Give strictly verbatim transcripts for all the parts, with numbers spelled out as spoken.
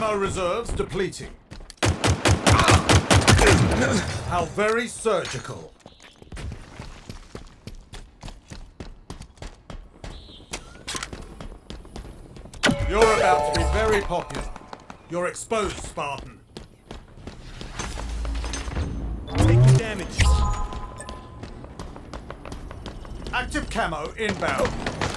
Our reserves depleting. How very surgical. You're about to be very popular. You're exposed, Spartan. Take the damage. Active camo inbound.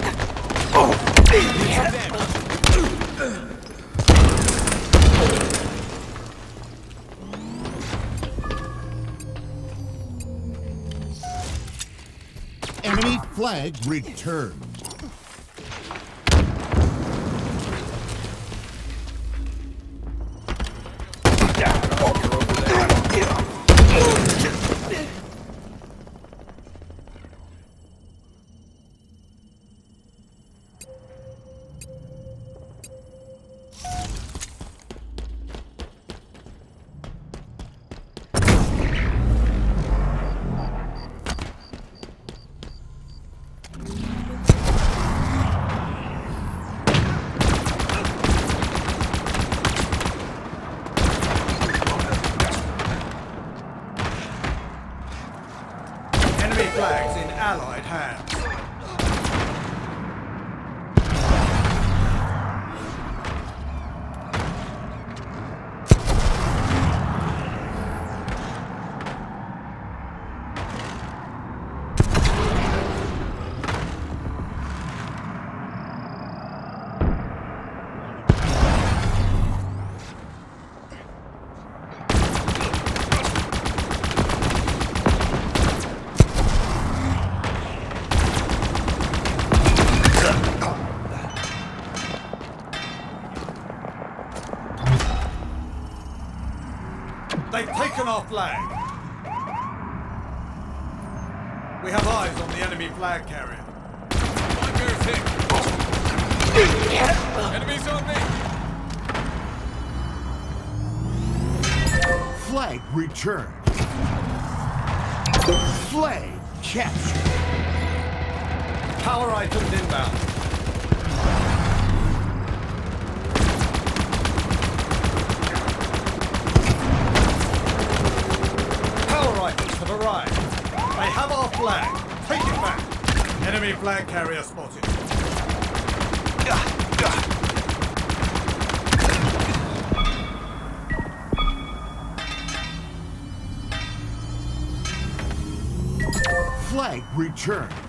Enemy flag returned. Enemy flags in Allied hands. They've taken our flag. We have eyes on the enemy flag carrier. Bunker's hit. Enemies on me. Flag returned. Flag captured. Power items inbound. Power items have arrived. They have our flag. Take it back. Enemy flag carrier spotted. Flag returned.